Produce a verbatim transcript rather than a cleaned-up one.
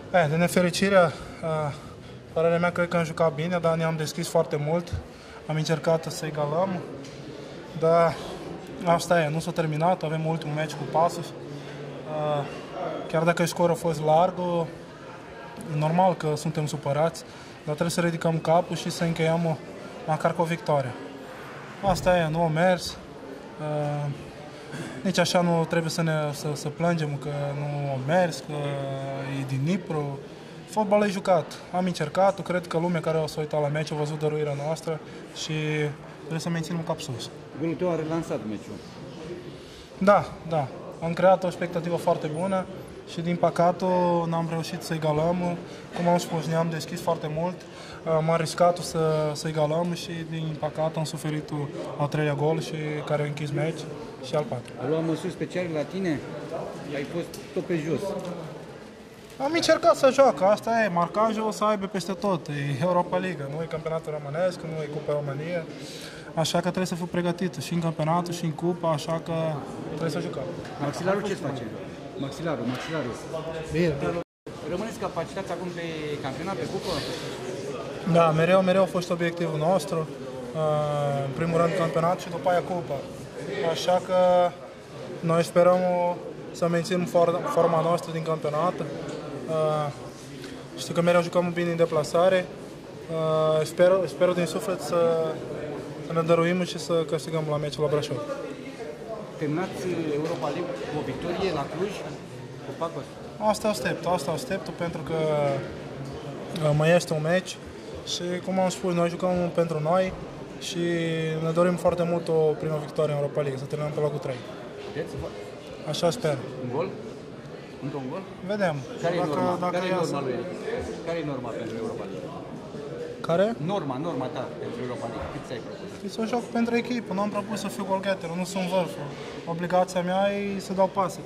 E, de nefericire, părerea mea, cred că am jucat bine, dar ne-am deschis foarte mult. Am încercat să egalăm, dar asta e, nu s-a terminat, avem ultimul meci cu Pasos. Chiar dacă scorul a fost larg, normal că suntem supărați, dar trebuie să ridicăm capul și să încheiem măcar cu o victorie. Asta e, nu a mers. Nici așa nu trebuie să, ne, să, să plângem că nu a mers, că e din Dnipro. Fotbalul e jucat. Am încercat, cred că lumea care o să uita la meci a văzut dăruirea noastră și trebuie să menținem cap sus. Golul tău a relansat meciul. Da, da. Am creat o expectativă foarte bună și din păcate n-am reușit să egalăm. Cum am spus, ne-am deschis foarte mult. M-am riscat să, să egalăm și din păcate am suferit al treilea gol și care a închis meci și al patrulea. A luat măsuri speciale la tine? Ai fost tot pe jos. Am încercat să joacă, asta e, marcajul o să aibă peste tot, e Europa League, nu e campionatul românesc, nu e Cupa România, așa că trebuie să fiu pregătit și în campionatul și în cupa, așa că trebuie să jucăm. Maxilarul ce face? Maxilarul, maxilarul. Bine. Rămâneți capacitați acum pe campionat, pe cupă? Da, mereu, mereu a fost obiectivul nostru, în primul rând campionat și după aia cupa, așa că noi sperăm să menținem forma noastră din campionat. Uh, știu că mereu jucăm bine în deplasare. Uh, sper, sper din suflet să, să ne dăruim și să câștigăm la meciul la Brașov. Terminați Europa League cu o victorie la Cluj, cu Pacos? Asta aștept, asta aștept pentru că uh, mai este un meci și, cum am spus, noi jucăm pentru noi și ne dorim foarte mult o primă victorie în Europa League, să terminăm pe locul trei. Puteți? Așa sper. Un gol? Încă un gol? Vedem. Care dacă, e norma? dacă Care e iasă... norma lui? Care e norma pentru Europa League? Care? Norma, norma ta pentru Europa League. Cât ți-ai propus? Să joc pentru echipă, nu am propus să fiu golgheter, nu sunt vârful. Obligația mea e să dau pase.